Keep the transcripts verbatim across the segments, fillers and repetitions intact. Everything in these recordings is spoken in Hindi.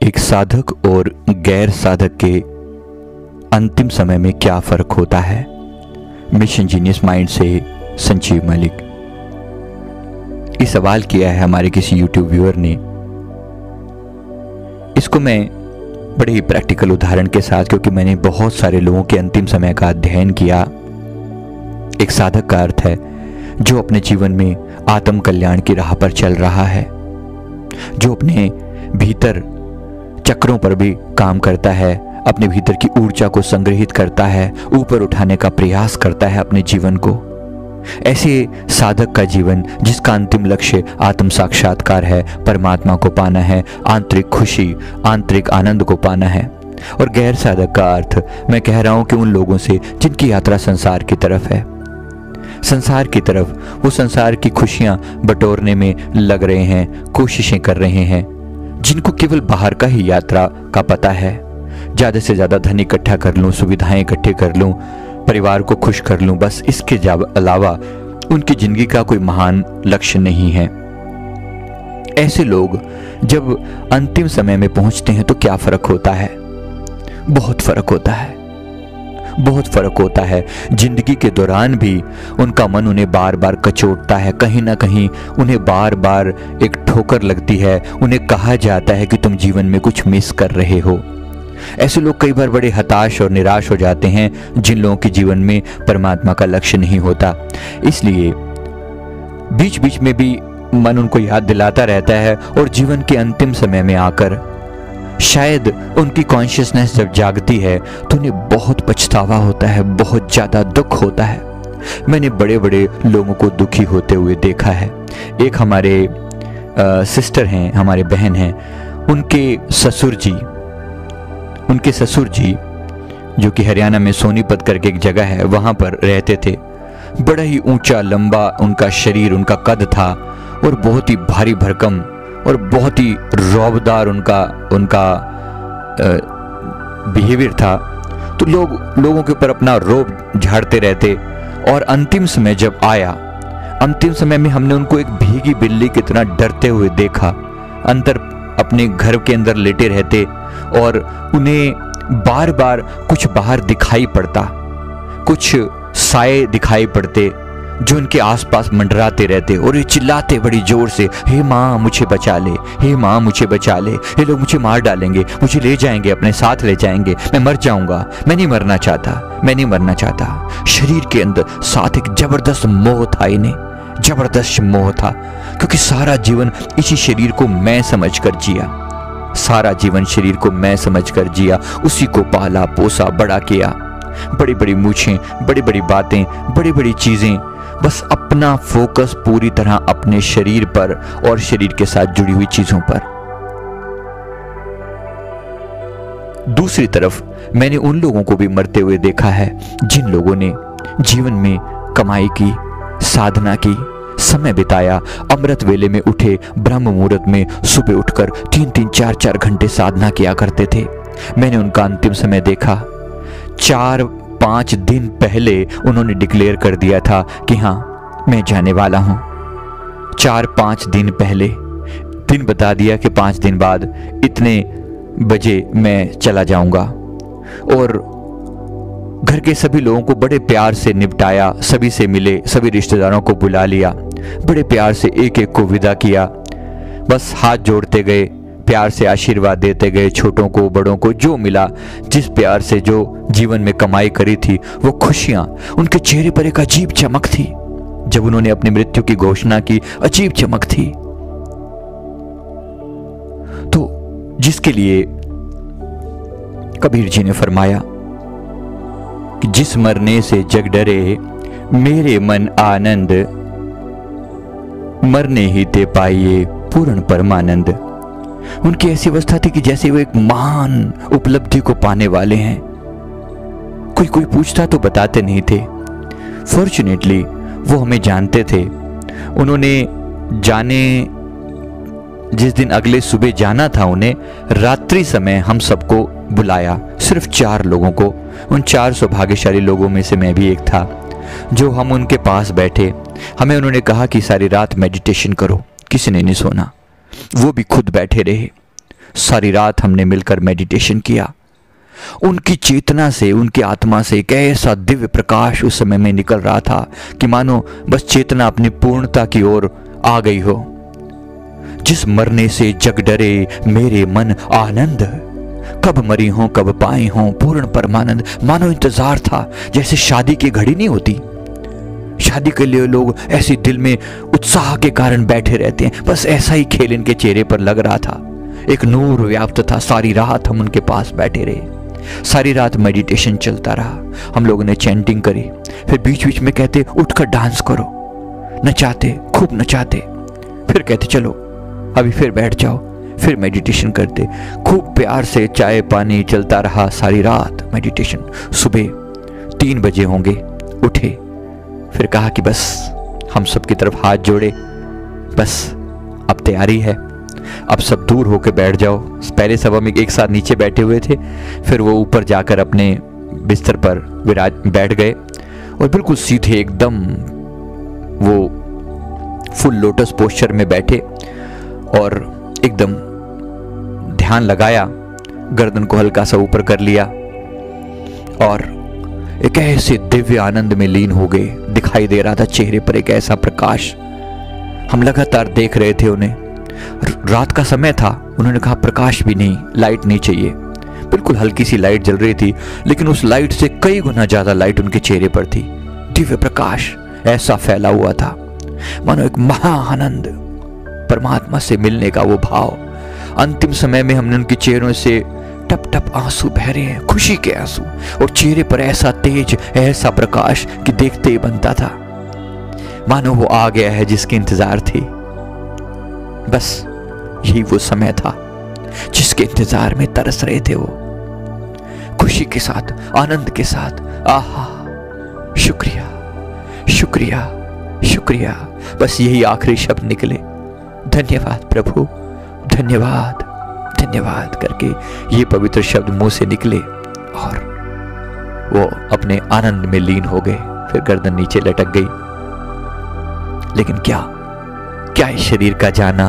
एक साधक और गैर साधक के अंतिम समय में क्या फर्क होता है। मिशन जीनियस माइंड से संजीव मलिक। ये सवाल किया है हमारे किसी यूट्यूब व्यूअर ने। इसको मैं बड़े ही प्रैक्टिकल उदाहरण के साथ, क्योंकि मैंने बहुत सारे लोगों के अंतिम समय का अध्ययन किया। एक साधक का अर्थ है जो अपने जीवन में आत्म कल्याण की राह पर चल रहा है, जो अपने भीतर चक्रों पर भी काम करता है, अपने भीतर की ऊर्जा को संग्रहित करता है, ऊपर उठाने का प्रयास करता है अपने जीवन को। ऐसे साधक का जीवन जिसका अंतिम लक्ष्य आत्म साक्षात्कार है, परमात्मा को पाना है, आंतरिक खुशी, आंतरिक आनंद को पाना है। और गैर साधक का अर्थ मैं कह रहा हूं कि उन लोगों से जिनकी यात्रा संसार की तरफ है, संसार की तरफ, वो संसार की खुशियां बटोरने में लग रहे हैं, कोशिशें कर रहे हैं, जिनको केवल बाहर का ही यात्रा का पता है। ज्यादा से ज्यादा धन इकट्ठा कर लूं, सुविधाएं इकट्ठे कर लूं, परिवार को खुश कर लूं, बस इसके अलावा उनकी जिंदगी का कोई महान लक्ष्य नहीं है। ऐसे लोग जब अंतिम समय में पहुंचते हैं तो क्या फर्क होता है? बहुत फर्क होता है, बहुत फर्क होता है। जिंदगी के दौरान भी उनका मन उन्हें बार बार कचोटता है, कहीं ना कहीं उन्हें बार बार एक ठोकर लगती है, उन्हें कहा जाता है कि तुम जीवन में कुछ मिस कर रहे हो। ऐसे लोग कई बार बड़े हताश और निराश हो जाते हैं, जिन लोगों के जीवन में परमात्मा का लक्ष्य नहीं होता। इसलिए बीच बीच में भी मन उनको याद दिलाता रहता है, और जीवन के अंतिम समय में आकर शायद उनकी कॉन्शियसनेस जब जागती है तो उन्हें बहुत पछतावा होता है, बहुत ज़्यादा दुख होता है। मैंने बड़े बड़े लोगों को दुखी होते हुए देखा है। एक हमारे आ, सिस्टर हैं, हमारे बहन हैं, उनके ससुर जी उनके ससुर जी जो कि हरियाणा में सोनीपत करके एक जगह है, वहाँ पर रहते थे। बड़ा ही ऊंचा लंबा उनका शरीर, उनका कद था, और बहुत ही भारी भरकम और बहुत ही रौबदार उनका उनका बिहेवियर था। तो लोग लोगों के ऊपर अपना रौब झाड़ते रहते। और अंतिम समय जब आया, अंतिम समय में हमने उनको एक भीगी बिल्ली की तरह डरते हुए देखा। अंदर अपने घर के अंदर लेटे रहते, और उन्हें बार बार कुछ बाहर दिखाई पड़ता, कुछ साए दिखाई पड़ते जो उनके आसपास मंडराते रहते, और ये चिल्लाते बड़ी जोर से, हे माँ मुझे बचा ले, हे माँ मुझे बचा ले, ये लोग मुझे मार डालेंगे, मुझे ले जाएंगे, अपने साथ ले जाएंगे, मैं मर जाऊंगा, मैं नहीं मरना चाहता, मैं नहीं मरना चाहता। शरीर के अंदर साथ एक जबरदस्त मोह था, इन्हें जबरदस्त मोह था, क्योंकि सारा जीवन इसी शरीर को मैं समझकर जिया, सारा जीवन शरीर को मैं समझकर जिया, उसी को पाला पोसा बड़ा किया। बड़ी बड़ी मूछें, बड़ी बड़ी बातें, बड़ी बड़ी चीजें, बस अपना फोकस पूरी तरह अपने शरीर पर और शरीर के साथ जुड़ी हुई चीजों पर। दूसरी तरफ मैंने उन लोगों को भी मरते हुए देखा है जिन लोगों ने जीवन में कमाई की, साधना की, समय बिताया, अमृत वेले में उठे, ब्रह्म मुहूर्त में सुबह उठकर तीन तीन चार चार घंटे साधना किया करते थे। मैंने उनका अंतिम समय देखा। चार पांच दिन पहले उन्होंने डिक्लेयर कर दिया था कि हाँ मैं जाने वाला हूं। चार पांच दिन पहले दिन बता दिया कि पांच दिन बाद इतने बजे मैं चला जाऊंगा, और घर के सभी लोगों को बड़े प्यार से निपटाया, सभी से मिले, सभी रिश्तेदारों को बुला लिया, बड़े प्यार से एक एक को विदा किया, बस हाथ जोड़ते गए, प्यार से आशीर्वाद देते गए, छोटों को बड़ों को जो मिला, जिस प्यार से जो जीवन में कमाई करी थी, वो खुशियां उनके चेहरे पर एक अजीब चमक थी। जब उन्होंने अपनी मृत्यु की घोषणा की, अजीब चमक थी। तो जिसके लिए कबीर जी ने फरमाया कि जिस मरने से जग डरे, मेरे मन आनंद, मरने ही ते पाइए पूर्ण परमानंद। उनकी ऐसी अवस्था थी कि जैसे वो एक महान उपलब्धि को पाने वाले हैं। कोई कोई पूछता तो बताते नहीं थे। फॉर्चुनेटली वो हमें जानते थे। उन्होंने जाने जिस दिन अगले सुबह जाना था, उन्हें रात्रि समय हम सबको बुलाया, सिर्फ चार लोगों को। उन चार सौभाग्यशाली लोगों में से मैं भी एक था। जो हम उनके पास बैठे, हमें उन्होंने कहा कि सारी रात मेडिटेशन करो, किसी ने नहीं सोना। वो भी खुद बैठे रहे, सारी रात हमने मिलकर मेडिटेशन किया। उनकी चेतना से, उनकी आत्मा से एक ऐसा दिव्य प्रकाश उस समय में निकल रहा था कि मानो बस चेतना अपनी पूर्णता की ओर आ गई हो। जिस मरने से जग डरे मेरे मन आनंद, कब मरी हो कब पाए हो पूर्ण परमानंद। मानो इंतजार था, जैसे शादी की घड़ी नहीं होती, शादी के लिए लोग ऐसे दिल में उत्साह के कारण बैठे रहते हैं, बस ऐसा ही खेल इनके चेहरे पर लग रहा था। एक नूर व्याप्त था। सारी रात हम उनके पास बैठे रहे, सारी रात मेडिटेशन चलता रहा। हम लोगों ने चैंटिंग करी, फिर बीच बीच में कहते उठकर डांस करो, नचाते, खूब नचाते, फिर कहते चलो अभी फिर बैठ जाओ, फिर मेडिटेशन करते। खूब प्यार से चाय पानी चलता रहा सारी रात मेडिटेशन। सुबह तीन बजे होंगे उठे, फिर कहा कि बस हम सब की तरफ हाथ जोड़े, बस अब तैयारी है, अब सब दूर होकर बैठ जाओ। पहले सब हम एक साथ नीचे बैठे हुए थे, फिर वो ऊपर जाकर अपने बिस्तर पर विराज बैठ गए और बिल्कुल सीधे एकदम वो फुल लोटस पोस्चर में बैठे और एकदम ध्यान लगाया, गर्दन को हल्का सा ऊपर कर लिया और एक ऐसे दिव्य आनंद में लीन हो गए। दिखाई दे रहा था चेहरे पर एक ऐसा प्रकाश, हम लगातार देख रहे थे उन्हें। रात का समय था, उन्होंने कहा प्रकाश भी नहीं, लाइट नहीं चाहिए। बिल्कुल हल्की सी लाइट जल रही थी, लेकिन उस लाइट से कई गुना ज्यादा लाइट उनके चेहरे पर थी। दिव्य प्रकाश ऐसा फैला हुआ था, मानो एक महाआनंद, परमात्मा से मिलने का वो भाव। अंतिम समय में हमने उनके चेहरों से टप टप आंसू बह रहे हैं, खुशी के आंसू, और चेहरे पर ऐसा तेज, ऐसा प्रकाश कि देखते ही बनता था मानो वो आ गया है जिसके इंतजार थी। बस यही वो समय था जिसके इंतजार में तरस रहे थे वो, खुशी के साथ, आनंद के साथ। आहा, शुक्रिया शुक्रिया शुक्रिया, बस यही आखिरी शब्द निकले। धन्यवाद प्रभु, धन्यवाद धन्यवाद करके ये पवित्र शब्द मुंह से निकले और वो अपने आनंद में लीन हो गए। फिर गर्दन नीचे लटक गई। लेकिन क्या क्या इस शरीर का जाना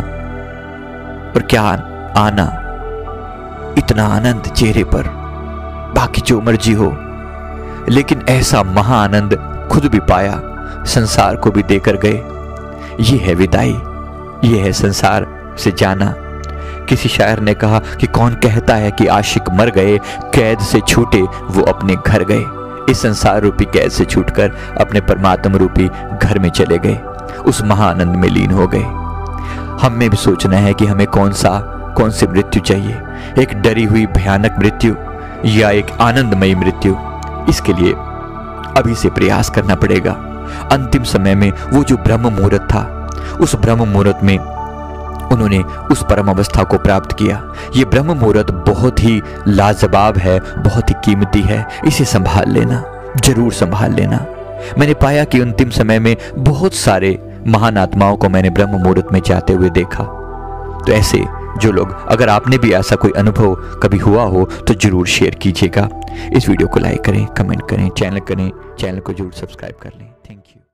और क्या आना, इतना आनंद चेहरे पर, बाकी जो मर्जी हो, लेकिन ऐसा महाआनंद खुद भी पाया, संसार को भी देकर गए। ये है विदाई, ये है संसार से जाना। किसी शायर ने कहा कि कौन कहता है कि आशिक मर गए, कैद से छूटे वो अपने घर गए। इस संसार रूपी कैद से छूटकर अपने परमात्मा रूपी घर में चले गए, उस महाआनंद में लीन हो गए। हमें भी सोचना है कि हमें कौन सा कौन सी मृत्यु चाहिए, एक डरी हुई भयानक मृत्यु या एक आनंदमयी मृत्यु। इसके लिए अभी से प्रयास करना पड़ेगा। अंतिम समय में वो जो ब्रह्म मुहूर्त था, उस ब्रह्म मुहूर्त में उन्होंने उस परम अवस्था को प्राप्त किया। ये ब्रह्म मुहूर्त बहुत ही लाजवाब है, बहुत ही कीमती है, इसे संभाल लेना, जरूर संभाल लेना। मैंने पाया कि अंतिम समय में बहुत सारे महान आत्माओं को मैंने ब्रह्म मुहूर्त में जाते हुए देखा। तो ऐसे जो लोग, अगर आपने भी ऐसा कोई अनुभव कभी हुआ हो तो जरूर शेयर कीजिएगा। इस वीडियो को लाइक करें, कमेंट करें, चैनल करें, चैनल को जरूर सब्सक्राइब कर लें। Thank you.